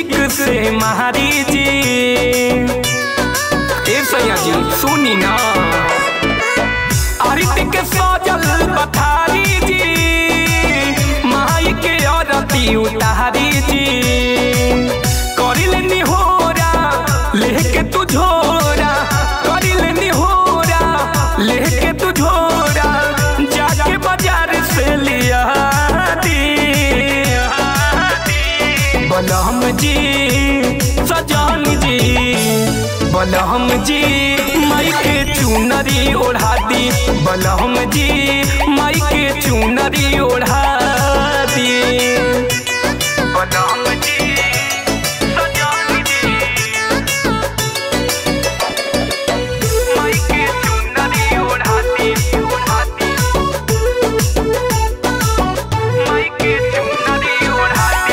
ठीक से महारी जी। ए सैया जी सुनी ना, आरती के सजल पथारी जी, माई के आरती उतारी जी। करिल निहोरा लेके तू झोरा, करिल निहोरा लेके तू झोरा, जाके बाजार से लिया बलहम जी सजान जी, बलहम जी माई के चुनरी ओढ़ा दी, बलहम जी माई के चुनरी ओढ़ा दी। बलहम जी सजान जी, माई के चुनरी ओढ़ा दी, ओढ़ा दी, माई के चुनरी ओढ़ा दी।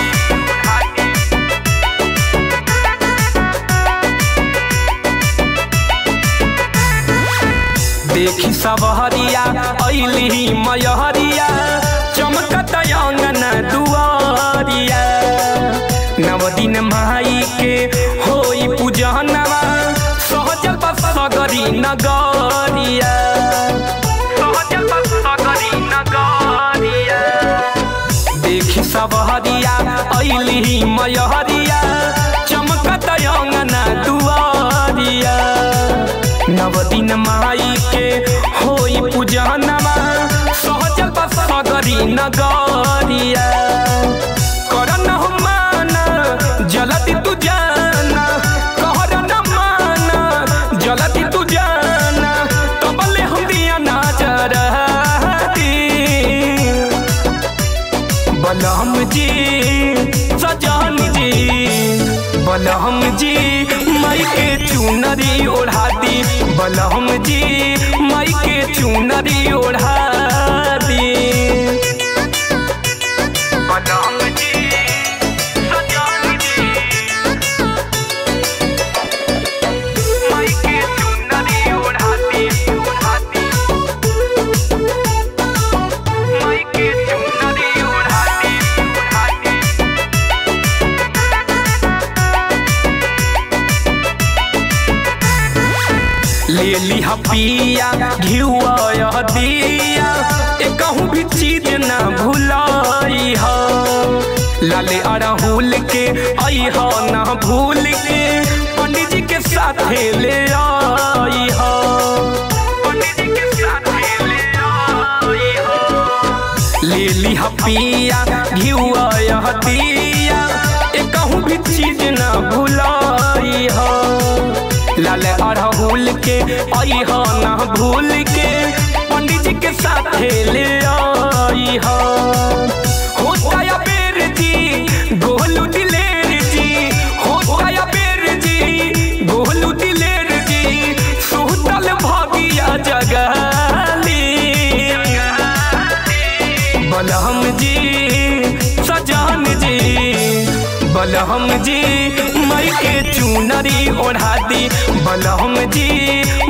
देखी सबहरिया अइली मयहरिया, चमकत अंगन दुआरिया। नव दिन माई के होई पूजनवा, सहजल बसगरी नगरिया, सहजल बसगरी नगरिया। देखी सबहरिया अइली मयहरिया, चमकत अंगन दुआरिया। नव दिन माई के होई पूजनवा, सहजल बसगरी नगरिया। करन हो माना जलती तू जाना, कहरन माना जलती तू जाना, तबले हम दिया नजर बलहम जी सजान जी, बलहम जी माई के चुनरी ओढ़ा दी, बलहम जी माई के चुनरी ओढ़ा दी। बलहम जी सजान जी, माई के चुनरी ओढ़ा दी, ओढ़ा दी, माई के चुनरी ओढ़ा दी, ओढ़ा दी। ले लिहा पिया घिउआ दिया, कहूँ भी चीज ना भुलाई हो। लाले अड़हुल के आई हो ना भूल के, पंडित जी के साथ ले आई हो, पंडित जी के साथ ले आई हो। ले लिहा पिया घिउआ दिया, कहूँ भी चीज ना भुलाई हो। लाल अड़हुल के आई हो ना भूल के, पंडित जी के साथ ले आई हो। होता या बेर जी गोलू दिलेर जी, होता या बेर जी गोलू दिलेर जी, सुतल भागिया जगाली। बलहम जी सजान जी, बलहम जी माई के चुनरी ओढ़ा दी, बलहम जी